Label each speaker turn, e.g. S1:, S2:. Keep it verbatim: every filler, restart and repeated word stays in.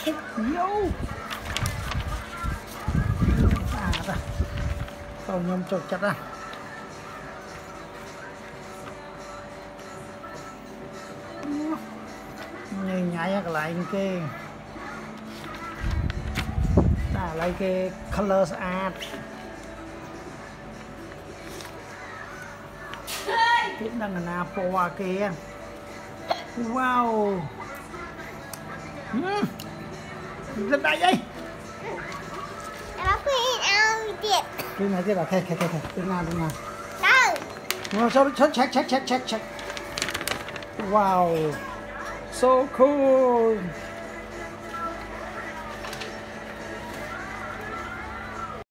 S1: vô à ta còn nhôm chột chặt ra nhìn nhảy lại cái ta lại cái color art cái đang là napo kia wow rất đại vậy
S2: nó khuyên ao tiệt
S1: cái này cái là khe khe khe khe cái nào cái nào
S2: đâu
S1: so so check check check check check wow so cool